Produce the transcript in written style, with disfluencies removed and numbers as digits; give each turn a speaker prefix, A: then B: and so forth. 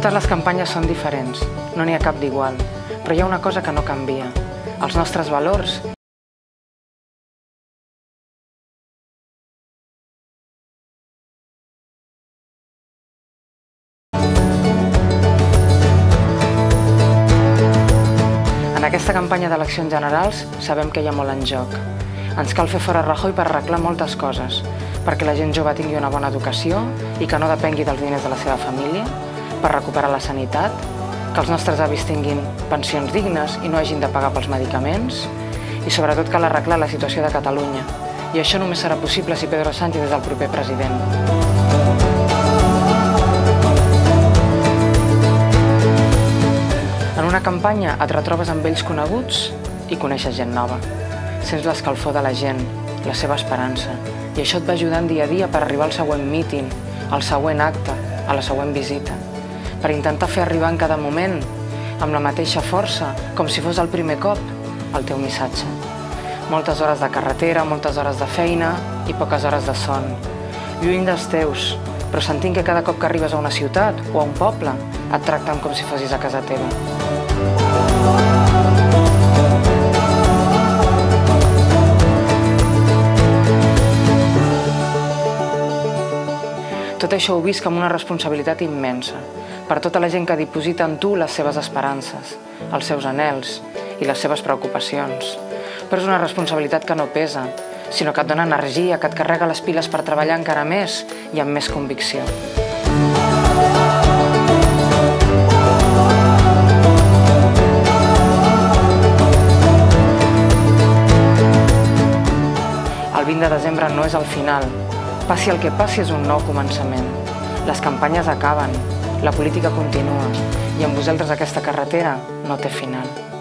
A: Totes les campanyes són diferents, no n'hi ha cap d'igual, però hi ha una cosa que no canvia, els nostres valors. En aquesta campanya d'eleccions generals sabem que hi ha molt en joc. Ens cal fer fora Rajoy per arreglar moltes coses, perquè la gent jove tingui una bona educació i que no depengui dels diners de la seva família, per recuperar la sanitat, que els nostres avis tinguin pensions dignes i no hagin de pagar pels medicaments, i sobretot cal arreglar la situació de Catalunya. I això només serà possible si Pedro Sánchez és el proper president. En una campanya et retrobes amb vells coneguts i coneixes gent nova. Sents l'escalfor de la gent, la seva esperança, i això et va ajudant dia a dia per arribar al següent míting, al següent acte, a la següent visita, per intentar fer arribar en cada moment, amb la mateixa força, com si fos el primer cop, el teu missatge. Moltes hores de carretera, moltes hores de feina i poques hores de son. Lluny dels teus, però sentint que cada cop que arribes a una ciutat o a un poble et tracten com si fossis a casa teva. Tot això ho visc amb una responsabilitat immensa, per tota la gent que diposita en tu les seves esperances, els seus anhels i les seves preocupacions. Però és una responsabilitat que no pesa, sinó que et dona energia, que et carrega les piles per treballar encara més i amb més convicció. El 20 de desembre no és el final. Passi el que passi, és un nou començament. Les campanyes acaben, la política continua, i amb vosaltres aquesta carretera no té final.